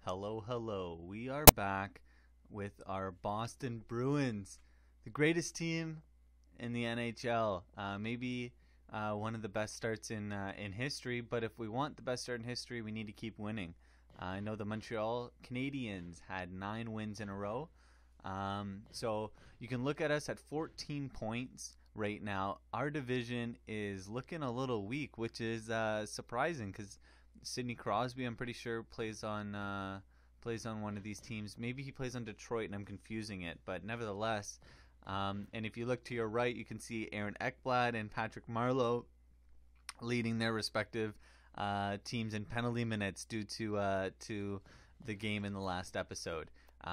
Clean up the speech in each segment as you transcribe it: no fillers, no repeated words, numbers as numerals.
Hello, hello. We are back with our Boston Bruins, the greatest team in the NHL. Maybe one of the best starts in history, but if we want the best start in history, we need to keep winning. I know the Montreal Canadiens had 9 wins in a row. So you can look at us at 14 points right now. Our division is looking a little weak, which is surprising because Sidney Crosby, I'm pretty sure, plays on one of these teams. Maybe he plays on Detroit, and I'm confusing it. But nevertheless, and if you look to your right, you can see Aaron Ekblad and Patrick Marleau leading their respective teams in penalty minutes due to the game in the last episode.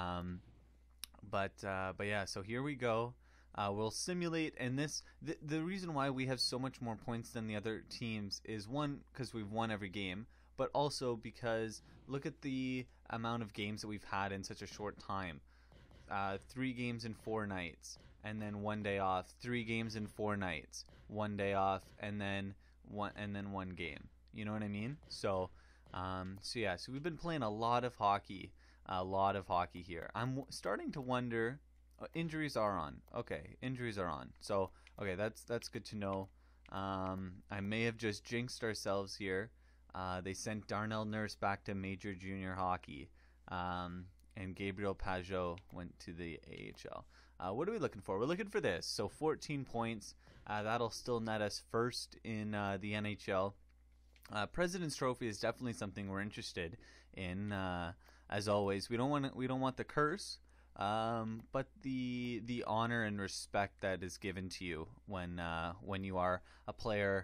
But yeah, so here we go. We'll simulate, and the reason why we have so much more points than the other teams is, one, because we've won every game, but also because look at the amount of games that we've had in such a short time. 3 games in 4 nights, and then 1 day off. 3 games in 4 nights, 1 day off, and then one game. You know what I mean? So yeah. So we've been playing a lot of hockey here. I'm starting to wonder. Injuries are on. Okay, injuries are on. So okay, that's good to know. I may have just jinxed ourselves here. They sent Darnell Nurse back to Major Junior Hockey, and Gabriel Pajot went to the AHL. What are we looking for? We're looking for this. So 14 points. That'll still net us first in the NHL. President's Trophy is definitely something we're interested in. As always, we don't want the curse. But the honor and respect that is given to you when you are a player,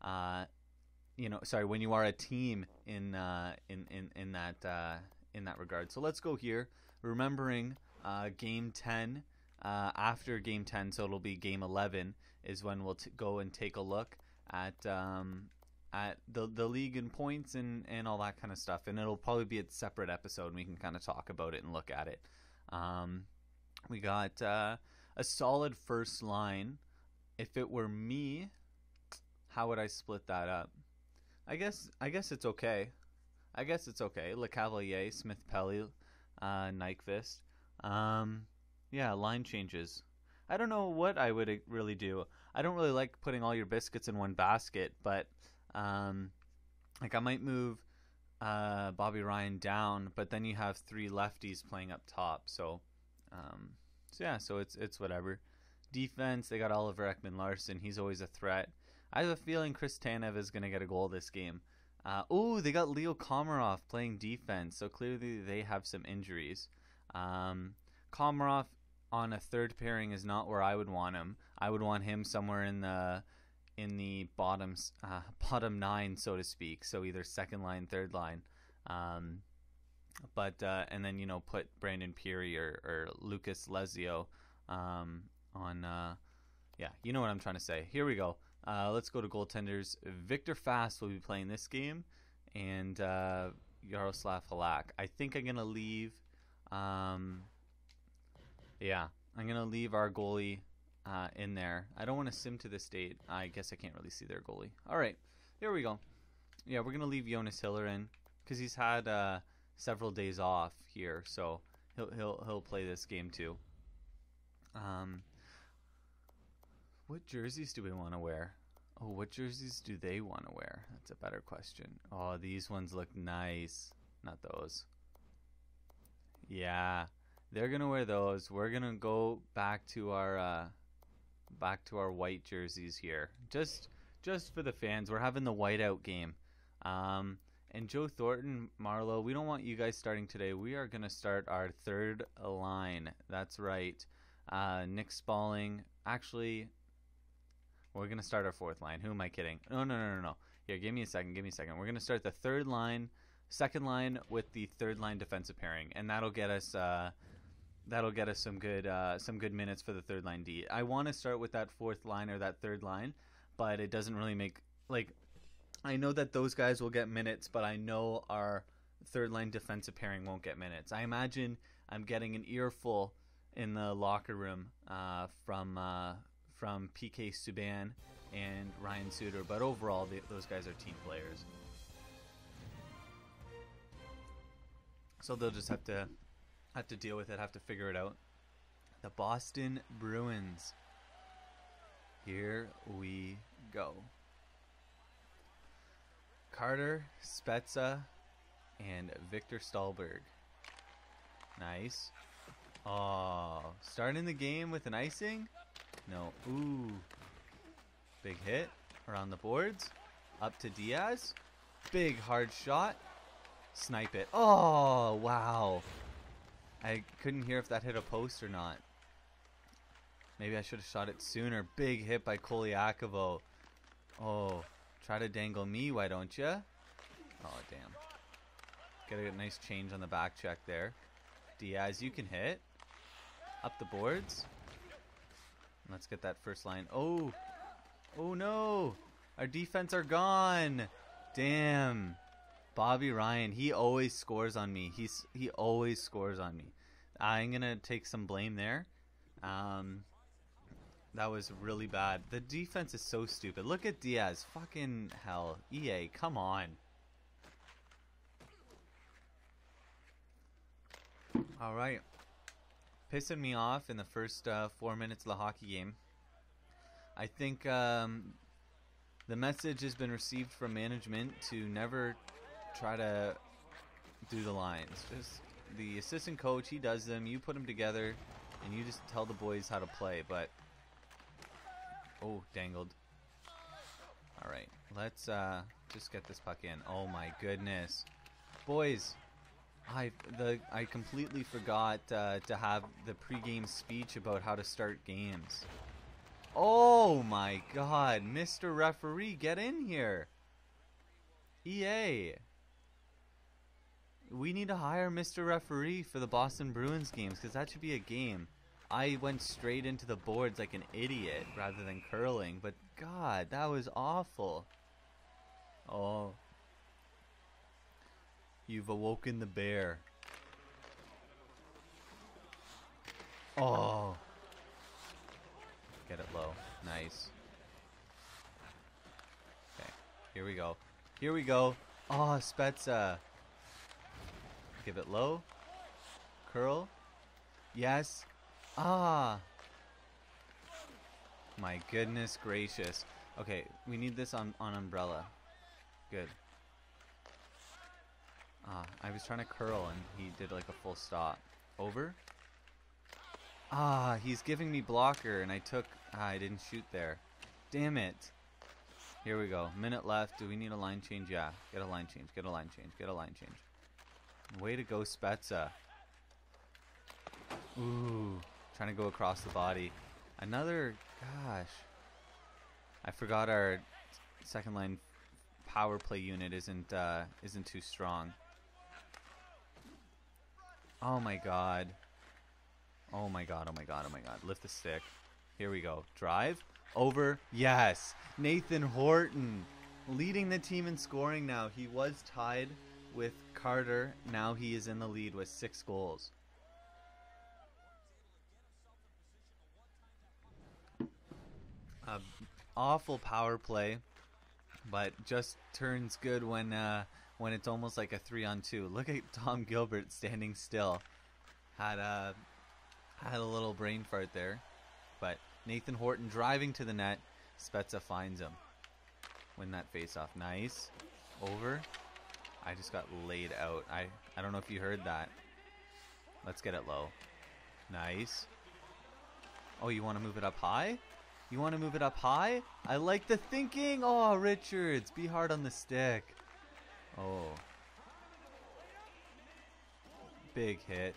when you are a team in that regard. So let's go here, remembering Game 10. After Game 10, so it'll be Game 11 is when we'll go and take a look at the league and points and all that kind of stuff, and it'll probably be a separate episode, and we can kind of talk about it and look at it. We got a solid first line. If it were me, how would I split that up? I guess it's okay. Le Cavalier, Smith Pelly, Nyquist. Yeah, line changes. I don't know what I would really do. I don't really like putting all your biscuits in one basket, but I might move Bobby Ryan down, but then you have 3 lefties playing up top. So yeah, so it's whatever. Defense, they got Oliver Ekman-Larsson. He's always a threat. I have a feeling Chris Tanev is going to get a goal this game. They got Leo Komarov playing defense, so clearly they have some injuries. Komarov on a third pairing is not where I would want him. I would want him somewhere in the bottom 9, so to speak. So either second line, third line. And then put Brandon Peary or Lucas Lezio on. Yeah, you know what I'm trying to say. Here we go. Let's go to goaltenders. Victor Fast will be playing this game, and Yaroslav Halak. I think I'm gonna leave. I'm gonna leave our goalie in there. I don't want to sim to the state. I guess I can't really see their goalie. All right, here we go. Yeah, we're gonna leave Jonas Hiller in because he's had several days off here, so he'll play this game too. What jerseys do we want to wear? Oh, what jerseys do they want to wear? That's a better question. Oh, these ones look nice. Not those. Yeah, they're gonna wear those. We're gonna go back to our white jerseys here. Just for the fans. We're having the whiteout game. And Joe Thornton, Marleau, we don't want you guys starting today. We are gonna start our third line. That's right. Nick Spalling. Actually, we're going to start our fourth line. Who am I kidding? No. Here, give me a second. We're going to start the second line with the third line defensive pairing, and that'll get us some good minutes for the third line D. I want to start with that fourth line or that third line, but it doesn't really make I know that those guys will get minutes, but I know our third line defensive pairing won't get minutes. I imagine I'm getting an earful in the locker room from PK Subban and Ryan Suter, but overall those guys are team players. So they'll just have to deal with it, have to figure it out. The Boston Bruins. Here we go. Carter, Spezza, and Victor Stahlberg. Nice. Oh, starting the game with an icing? No. Ooh. Big hit around the boards. Up to Diaz. Big hard shot. Snipe it. Oh, wow. I couldn't hear if that hit a post or not. Maybe I should have shot it sooner. Big hit by Koliakovo. Oh, try to dangle me, why don't you? Oh, damn. Get a nice change on the back check there. Diaz, you can hit. Up the boards. Let's get that first line. Oh. Oh, no. Our defense are gone. Damn. Bobby Ryan, he always scores on me. He always scores on me. I'm going to take some blame there. That was really bad. The defense is so stupid. Look at Diaz. Fucking hell. EA, come on. All right. Pissing me off in the first 4 minutes of the hockey game. I think the message has been received from management to never try to do the lines. Just the assistant coach, he does them. You put them together, and you just tell the boys how to play. But oh, dangled. All right, let's just get this puck in. Oh my goodness, boys! I completely forgot to have the pregame speech about how to start games. Oh my God, Mr. Referee, get in here! EA. We need to hire Mr. Referee for the Boston Bruins games, because that should be a game. I went straight into the boards like an idiot rather than curling, but God, that was awful. Oh. You've awoken the bear. Oh. Get it low. Nice. Okay, here we go. Here we go. Oh, Spezza. Give it low. Curl. Yes. Ah. My goodness gracious. Okay, we need this on umbrella. Good. I was trying to curl and he did like a full stop. Over. He's giving me blocker and I didn't shoot there. Damn it. Here we go. Minute left. Do we need a line change? Yeah. Get a line change. Get a line change. Get a line change. Way to go, Spezza. Ooh. Trying to go across the body. Another. Gosh. I forgot our second line power play unit isn't too strong. Oh my God. Oh my God. Oh my God. Oh my God. Lift the stick. Here we go. Drive. Over. Yes. Nathan Horton leading the team in scoring now. He was tied with Carter. Now he is in the lead with 6 goals. Awful power play, but just turns good when it's almost like a 3-on-2. Look at Tom Gilbert standing still. Had a little brain fart there, but Nathan Horton driving to the net. Spezza finds him. Win that face-off. Nice. Over. I just got laid out. I don't know if you heard that. Let's get it low. Nice. Oh, you want to move it up high? You want to move it up high? I like the thinking. Oh, Richards. Be hard on the stick. Oh. Big hit.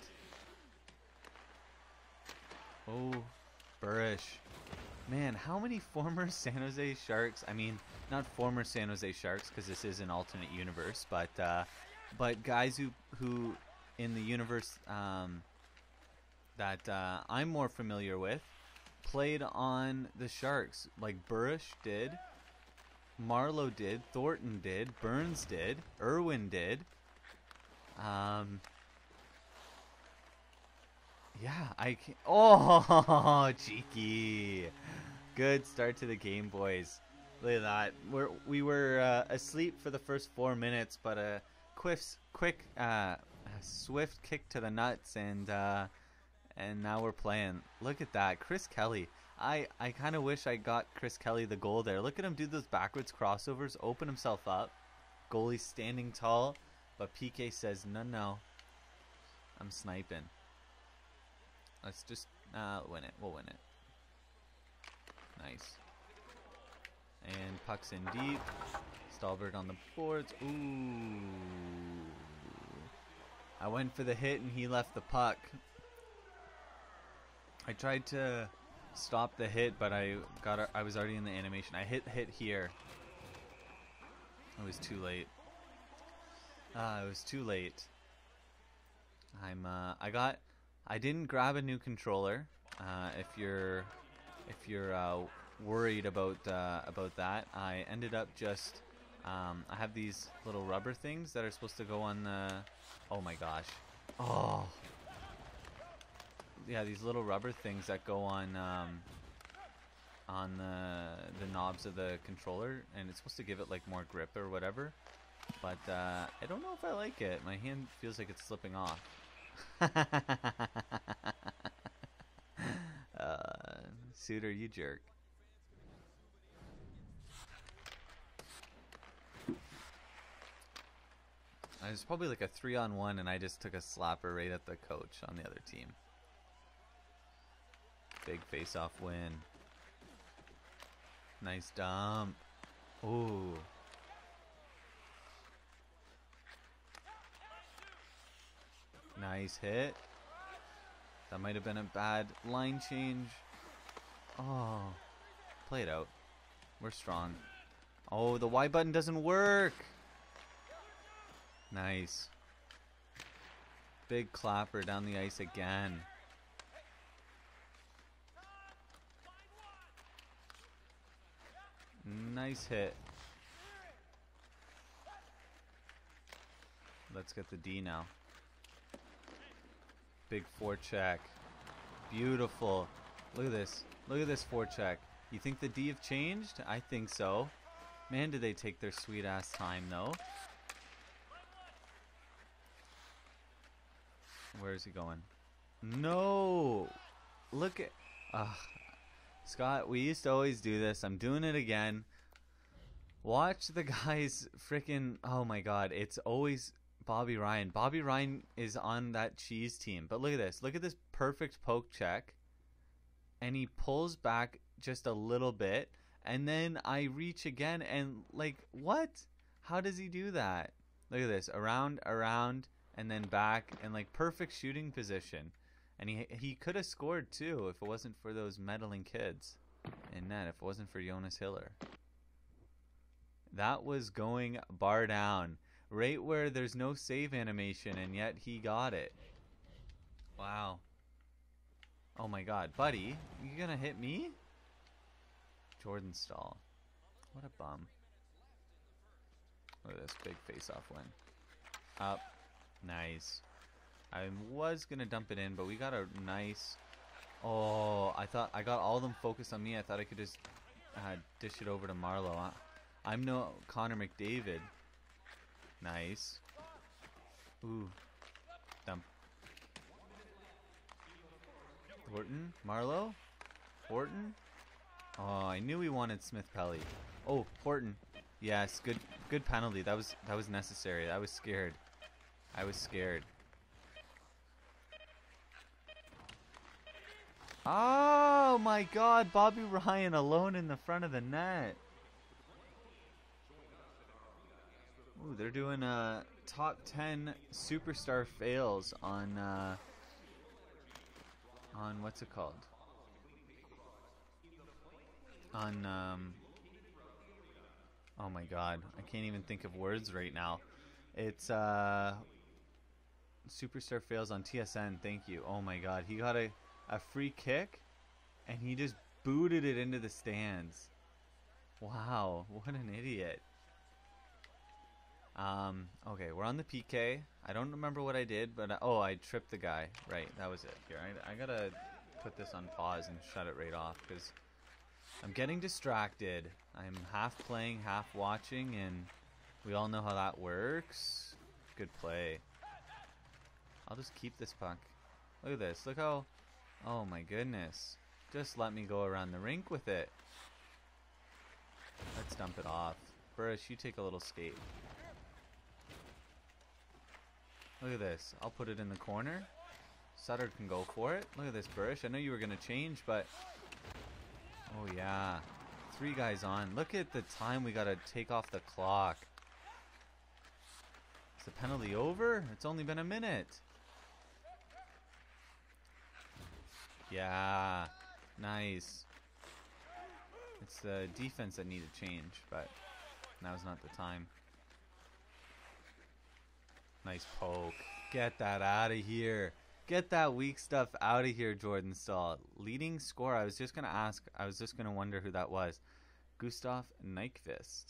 Oh, Burish. Man, how many former San Jose Sharks, I mean, not former San Jose Sharks because this is an alternate universe, but guys who in the universe that I'm more familiar with played on the Sharks. Like Burish did, Marlowe did, Thornton did, Burns did, Irwin did. Yeah, I can. Oh, cheeky! Good start to the game, boys. Look at that. We were asleep for the first 4 minutes, but quick swift kick to the nuts, and now we're playing. Look at that, Chris Kelly. I kind of wish I got Chris Kelly the goal there. Look at him do those backwards crossovers, open himself up. Goalie standing tall, but PK says, no, I'm sniping. Let's just win it. We'll win it. Nice. And puck's in deep. Stahlberg on the boards. Ooh. I went for the hit and he left the puck. I tried to stop the hit, but I was already in the animation. I hit here. It was too late. It was too late. I didn't grab a new controller. If you're worried about that, I ended up just I have these little rubber things that are supposed to go on the. Oh my gosh. Oh. Yeah, these little rubber things that go on the knobs of the controller, and it's supposed to give it like more grip or whatever. But I don't know if I like it. My hand feels like it's slipping off. Suitor, you jerk. It was probably like a 3-on-1, and I just took a slapper right at the coach on the other team. Big face-off win. Nice dump. Ooh. Nice hit. That might have been a bad line change. Oh. Play it out. We're strong. Oh, the Y button doesn't work. Nice. Big clapper down the ice again. Nice hit. Let's get the D now. Big forecheck. Beautiful. Look at this. Look at this forecheck. You think the D have changed? I think so. Man, did they take their sweet ass time though. Where is he going? No! Look at... Scott, we used to always do this. I'm doing it again. Watch the guys freaking... Oh my god, it's always Bobby Ryan. Bobby Ryan is on that cheese team. But look at this. Look at this perfect poke check. And he pulls back just a little bit. And then I reach again and like, what? How does he do that? Look at this. Around, and then back. And like perfect shooting position. And he could have scored too if it wasn't for those meddling kids in net. If it wasn't for Jonas Hiller. That was going bar down. Right where there's no save animation, and yet he got it. Wow. Oh my god. Buddy, you gonna hit me? Jordan Stahl. What a bum. Look at this big face-off win. Up. Nice. I was gonna dump it in, but we got a nice... Oh, I thought I got all of them focused on me. I thought I could just dish it over to Marlowe. I'm no Connor McDavid. Nice. Ooh. Dump. Horton? Marlowe? Horton? Oh, I knew we wanted Smith Pelly. Oh, Horton. Yes, good penalty. That was necessary. I was scared. I was scared. Oh my god, Bobby Ryan alone in the front of the net. Ooh, they're doing top 10 superstar fails on what's it called? On oh my god, I can't even think of words right now. It's superstar fails on TSN. Thank you. Oh my god, he got a free kick and he just booted it into the stands. Wow, what an idiot. Okay, we're on the PK. I don't remember what I did, but I tripped the guy. Right, that was it. Here, I gotta put this on pause and shut it right off because I'm getting distracted. I'm half playing, half watching, and we all know how that works. Good play. I'll just keep this puck. Look at this. Look how... Oh my goodness. Just let me go around the rink with it. Let's dump it off. Burish, you take a little skate. Look at this. I'll put it in the corner. Sutter can go for it. Look at this, Burish. I know you were going to change, but... Oh, yeah. 3 guys on. Look at the time we got to take off the clock. Is the penalty over? It's only been a minute. Yeah. Nice. It's the defense that needed change, but now's not the time. Nice poke. Get that out of here. Get that weak stuff out of here, Jordan Staal. Leading scorer. I was just going to ask. I was just going to wonder who that was. Gustav Nyquist.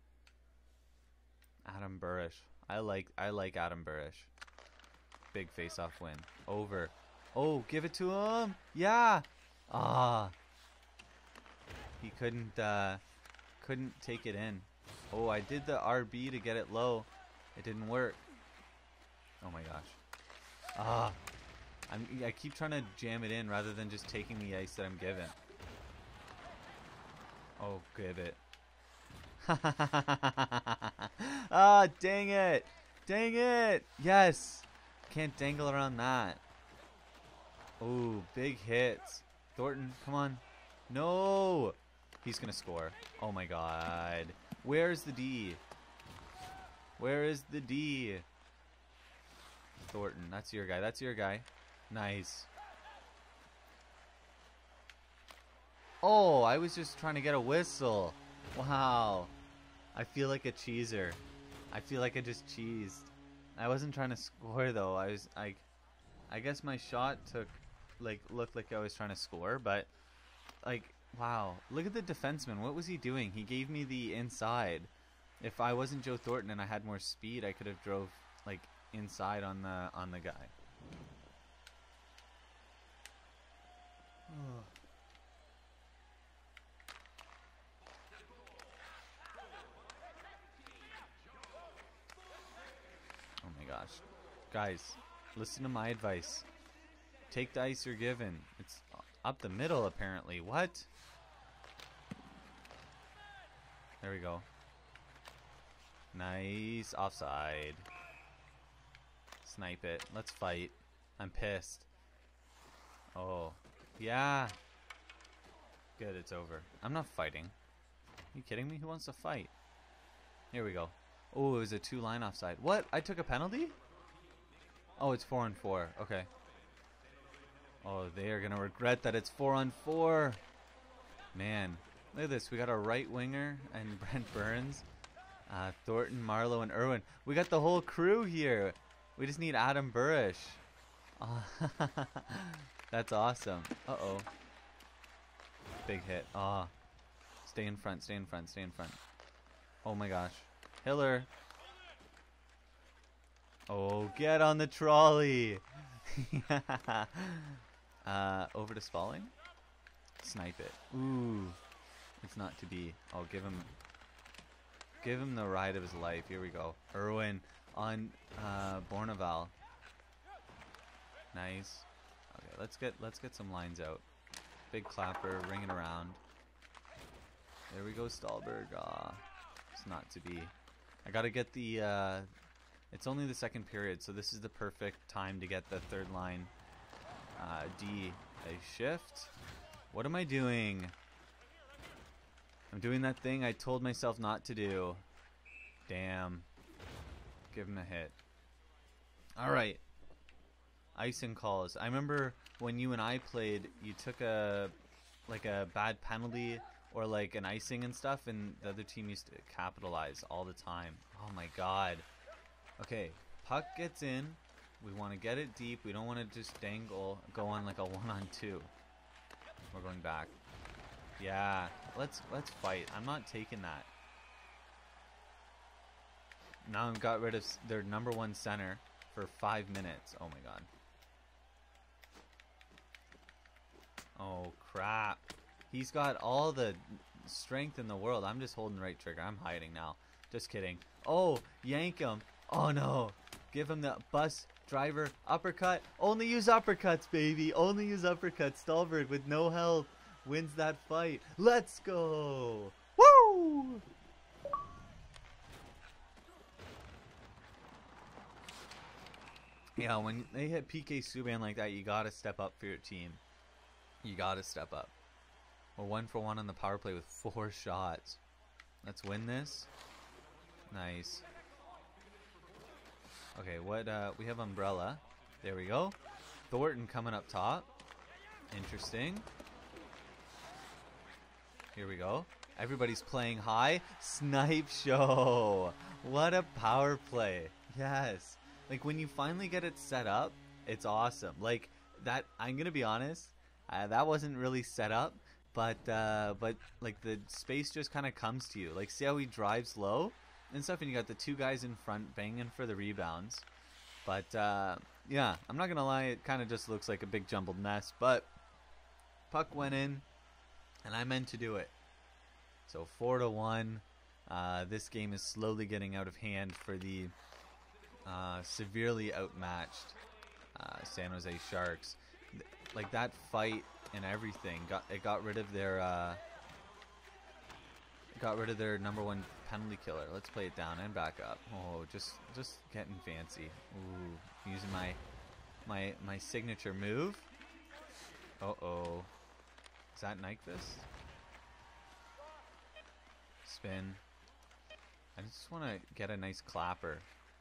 Adam Burish. I like Adam Burish. Big face-off win. Over. Oh, give it to him. Yeah. Ah. He couldn't take it in. Oh, I did the RB to get it low. It didn't work. Oh my gosh. Ah. I keep trying to jam it in rather than just taking the ice that I'm given. Oh, give it. Ah, dang it. Dang it. Yes. Can't dangle around that. Ooh, big hits. Thornton, come on. No. He's going to score. Oh my god. Where's the D? Where is the D? Thornton, that's your guy. That's your guy. Nice. Oh, I was just trying to get a whistle. Wow. I feel like a cheeser. I feel like I just cheesed. I wasn't trying to score though. I guess my shot looked like I was trying to score, but wow. Look at the defenseman. What was he doing? He gave me the inside. If I wasn't Joe Thornton and I had more speed, I could have drove inside on the guy. Oh my gosh. Guys, listen to my advice. Take the ice you're given. It's up the middle apparently. What? There we go. Nice. Offside. Snipe it. Let's fight. I'm pissed. Oh. Yeah. Good, it's over. I'm not fighting. Are you kidding me? Who wants to fight? Here we go. Oh, it was a 2-line offside. What? I took a penalty? Oh, it's 4-on-4. Okay. Oh, they are going to regret that it's 4-on-4. Man. Look at this. We got a right winger and Brent Burns. Thornton, Marlowe, and Irwin. We got the whole crew here. We just need Adam Burish. That's awesome. Uh-oh. Big hit. Ah. Stay in front, stay in front, stay in front. Oh my gosh. Hiller. Oh, get on the trolley. Over to Spalling. Snipe it. Ooh. It's not to be. Oh, give him the ride of his life. Here we go. Irwin on Bourneval. Nice. Okay, let's get some lines out. Big clapper, ringing around. There we go, Stahlberg. It's not to be. I gotta get the. It's only the second period, so this is the perfect time to get the third line. D, a shift. What am I doing? I'm doing that thing I told myself not to do. Damn. Give him a hit. All right. Icing calls. I remember when you and I played, you took a bad penalty or an icing and stuff, and the other team used to capitalize all the time. Oh my god. Okay, puck gets in. We want to get it deep. We don't want to just go on like a 1-on-2. We're going back. Yeah, let's fight. I'm not taking that. Now I've got rid of their number 1 center for 5 minutes. Oh my god. Oh crap. He's got all the strength in the world. I'm just holding the right trigger. I'm hiding now. Just kidding. Oh, yank him. Oh no. Give him the bus. Driver, uppercut. Only use uppercuts, baby. Only use uppercuts. Stolberg with no health wins that fight. Let's go. Woo! Yeah, when they hit PK Subban like that, you gotta step up for your team. You gotta step up. We're 1 for 1 on the power play with 4 shots. Let's win this. Nice. Okay, what we have Umbrella. There we go. Thornton coming up top. Interesting. Here we go. Everybody's playing high. Snipe show. What a power play. Yes. Like, when you finally get it set up, it's awesome. Like, that, I'm going to be honest, that wasn't really set up, but like, the space just kind of comes to you. Like, see how he drives low and stuff, and you got the 2 guys in front banging for the rebounds. But, yeah, I'm not going to lie, it kind of just looks like a big jumbled mess, but puck went in, and I meant to do it. So, 4-1. This game is slowly getting out of hand for the severely outmatched San Jose Sharks. Like, that fight and everything got rid of their number 1 penalty killer. Let's play it down and back up. Oh, just getting fancy. Ooh, using my signature move. Uh-oh. Is that Nyquist? Spin. I just want to get a nice clapper.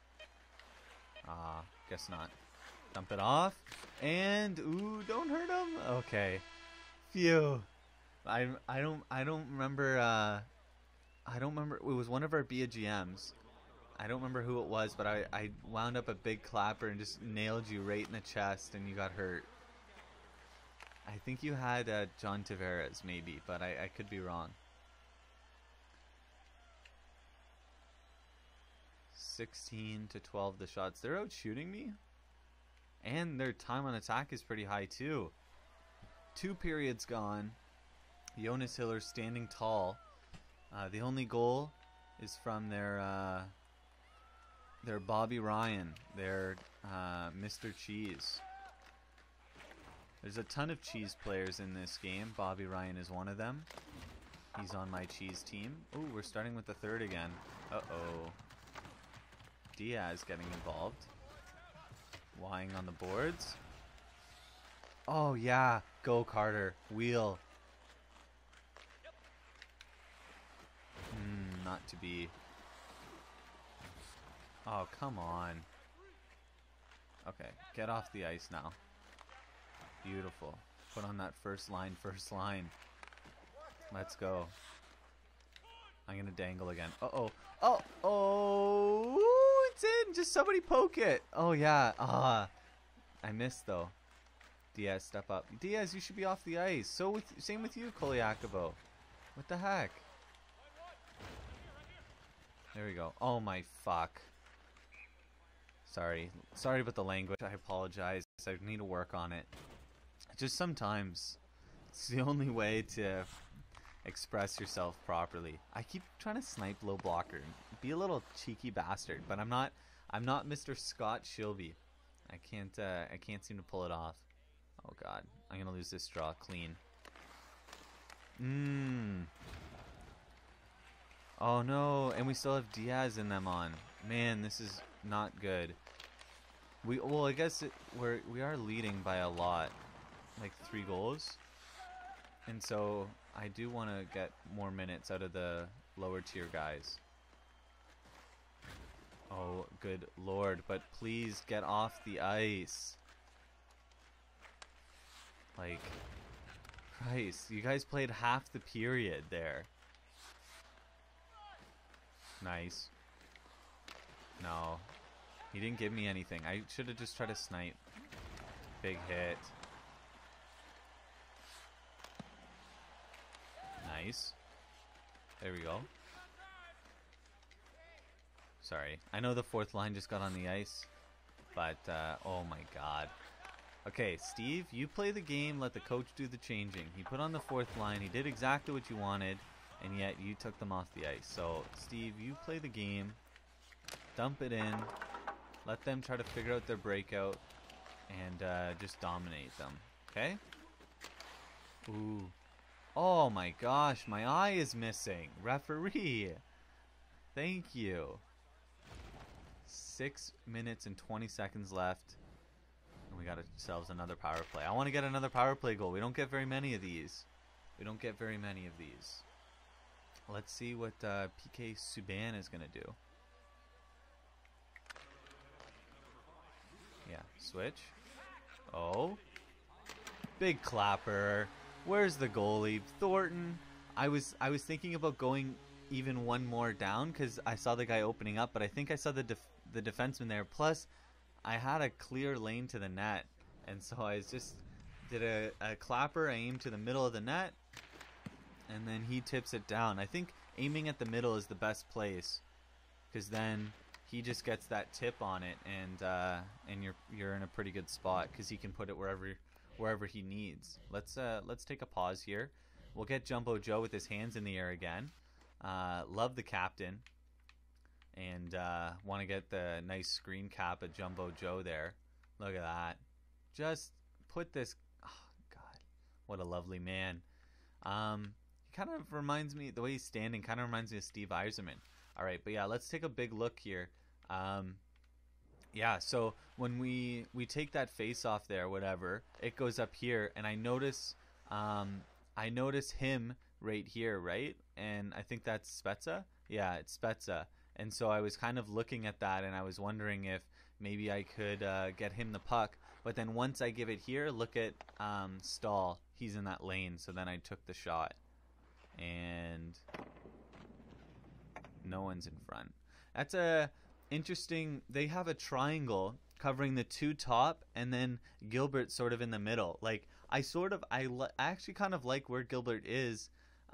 Guess not. Dump it off. And ooh, don't hurt him. Okay. Phew. I don't remember it was one of our BIA GMs. I don't remember who it was, but I wound up a big clapper and just nailed you right in the chest and you got hurt. I think you had John Tavares maybe, but I could be wrong. 16-12 the shots. They're out shooting me. And their time on attack is pretty high too. 2 periods gone. Jonas Hiller standing tall. The only goal is from their Bobby Ryan, their Mr. Cheese. There's a ton of cheese players in this game. Bobby Ryan is one of them. He's on my cheese team. Ooh, we're starting with the 3rd again. Uh-oh. Diaz getting involved. Lying on the boards. Oh, yeah. Go, Carter. Wheel. Not to be. Oh, come on. Okay, get off the ice now. Beautiful. Put on that first line. Let's go. I'm going to dangle again. Uh-oh. Oh, it's in. Just somebody poke it. Oh, yeah. I missed, though. Diaz, step up. Diaz, you should be off the ice. Same with you, Koliakovo. What the heck? There we go. Oh, my fuck. Sorry about the language. I apologize. I need to work on it. Just sometimes it's the only way to express yourself properly. I keep trying to snipe low blocker. Be a little cheeky bastard, but I'm not Mr. Scott Shilby. I can't seem to pull it off. Oh god. I'm going to lose this draw clean. Oh no, and we still have Diaz in them on. Man, this is not good. I guess we are leading by a lot, like 3 goals, and so I do want to get more minutes out of the lower tier guys. Oh, good lord! But please get off the ice. Like, Christ, you guys played half the period there. Nice. No. He didn't give me anything. I should have just tried to snipe. Big hit. Nice. There we go. Sorry. I know the 4th line just got on the ice. But, oh my god. Okay, Steve, you play the game. Let the coach do the changing. He put on the 4th line. He did exactly what you wanted. And yet you took them off the ice. So, Steve, you play the game. Dump it in. Let them try to figure out their breakout and just dominate them. Okay? Ooh. Oh my gosh, my eye is missing. Referee. Thank you. 6 minutes and 20 seconds left. And we got ourselves another power play. I want to get another power play goal. We don't get very many of these. Let's see what PK Subban is going to do. Yeah, switch. Oh. Big clapper. Where's the goalie? Thornton. I was thinking about going even one more down because I saw the guy opening up, but I think I saw the defenseman there. Plus, I had a clear lane to the net, and so I just did a clapper. I aimed to the middle of the net, and then he tips it down. I think aiming at the middle is the best place because then he just gets that tip on it, and you're in a pretty good spot because he can put it wherever he needs. Let's take a pause here. We'll get Jumbo Joe with his hands in the air again. Love the captain, and want to get the nice screen cap of Jumbo Joe there. Look at that. Just put this. Oh God, what a lovely man. He kind of reminds me, the way he's standing kind of reminds me of Steve Yzerman. All right, but yeah, let's take a big look here. Yeah, so when we take that face off there, whatever, it goes up here, and I notice him right here, right? And I think that's Spezza. Yeah, it's Spezza. And so I was kind of looking at that, and I was wondering if maybe I could get him the puck. But then once I give it here, look at Stahl. He's in that lane, so then I took the shot. And no one's in front. That's a interesting. They have a triangle covering the two top, and then Gilbert sort of in the middle. Like I actually kind of like where Gilbert is,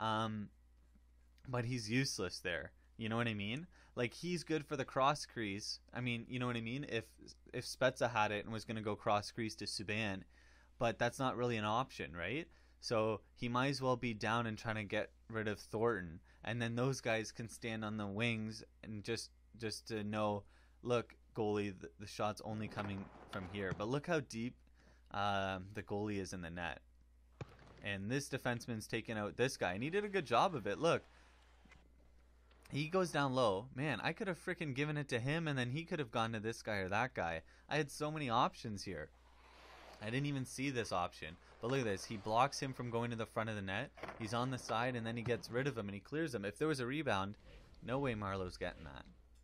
but he's useless there. You know what I mean? Like he's good for the cross crease. I mean, you know what I mean? If Spezza had it and was going to go cross crease to Subban, but that's not really an option, right? So he might as well be down and trying to get rid of Thornton, and then those guys can stand on the wings and just to know, look, goalie, the shot's only coming from here. But look how deep the goalie is in the net, and this defenseman's taking out this guy, and he did a good job of it. Look, he goes down low. Man, I could have freaking given it to him, and then he could have gone to this guy or that guy. I had so many options here. I didn't even see this option. But look at this. He blocks him from going to the front of the net. He's on the side, and then he gets rid of him, and he clears him. If there was a rebound, no way Marlowe's getting that.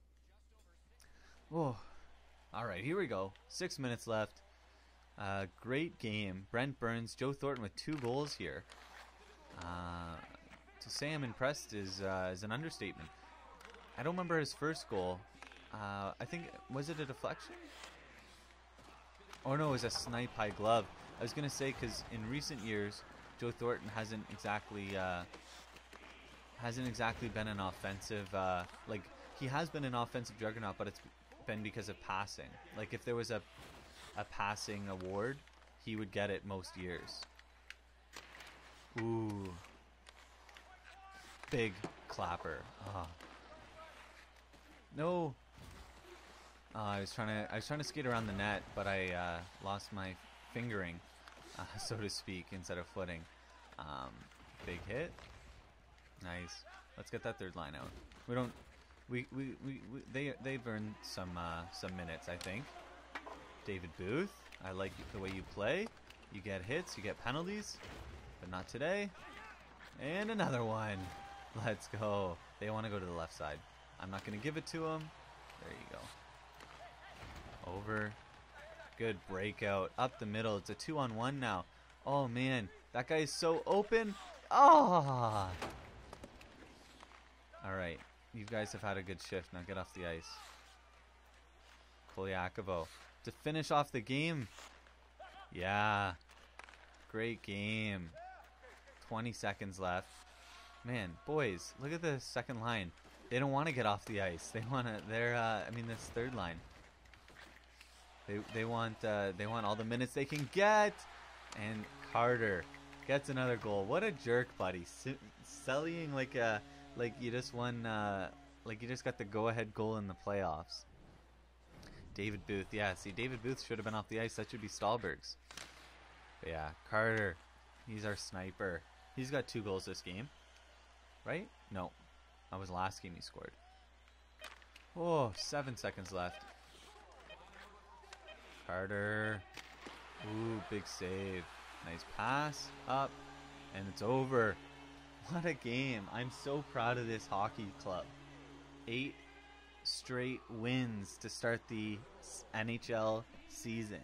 Oh, all right, here we go. 6 minutes left. Great game. Brent Burns, Joe Thornton with 2 goals here. To say I'm impressed is an understatement. I don't remember his first goal. I think, was it a deflection? Oh no, it was a snipe high glove. I was going to say, because in recent years, Joe Thornton hasn't exactly been an offensive, like, he has been an offensive juggernaut, but it's been because of passing. Like, if there was a passing award, he would get it most years. Ooh. Big clapper. Oh. No. I was trying to skate around the net, but I lost my fingering, so to speak, instead of footing. Big hit. Nice. Let's get that third line out. They've earned some minutes, I think. David Booth, I like the way you play. You get hits, you get penalties, but not today. And another one. Let's go. They want to go to the left side. I'm not going to give it to them. There you go. Over. Good breakout. Up the middle. It's a 2-on-1 now. Oh, man. That guy is so open. Ah! All right. You guys have had a good shift. Now get off the ice. Polyakovo to finish off the game. Yeah. Great game. 20 seconds left. Man, boys, look at the second line. They don't want to get off the ice. They want to. This third line. They want all the minutes they can get. And Carter gets another goal. What a jerk, buddy! Selling like you just won. Like you just got the go-ahead goal in the playoffs. David Booth. Yeah, see, David Booth should have been off the ice. That should be Stahlberg's. But yeah, Carter. He's our sniper. He's got 2 goals this game. Right? No. That was last game he scored. Oh, 7 seconds left. Carter. Ooh, big save. Nice pass. Up. And it's over. What a game. I'm so proud of this hockey club. 8 straight wins to start the NHL season.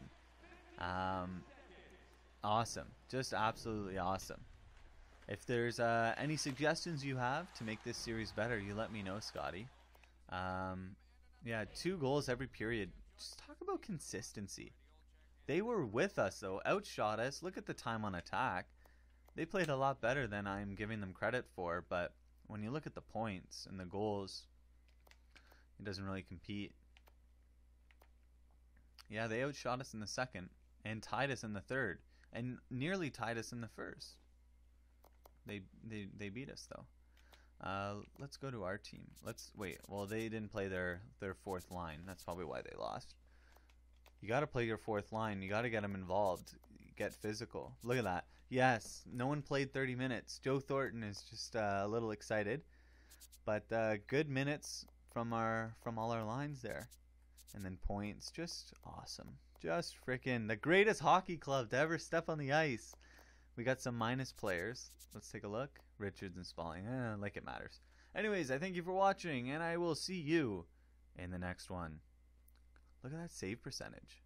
Awesome. Just absolutely awesome. If there's any suggestions you have to make this series better, you let me know, Scotty. Yeah, 2 goals every period. Just talk about consistency. They were with us, though. Outshot us. Look at the time on attack. They played a lot better than I'm giving them credit for, but when you look at the points and the goals, it doesn't really compete. Yeah, they outshot us in the second and tied us in the third and nearly tied us in the first. They beat us, though. Let's go to our team. Wait. Well, they didn't play their 4th line. That's probably why they lost. You got to play your 4th line. You got to get them involved. Get physical. Look at that. Yes, no one played 30 minutes. Joe Thornton is just a little excited, but good minutes from all our lines there, and then points. Just awesome. Just freaking the greatest hockey club to ever step on the ice. We got some minus players. Let's take a look. Richards and Spalling. Like it matters. Anyways, I thank you for watching, and I will see you in the next one. Look at that save percentage.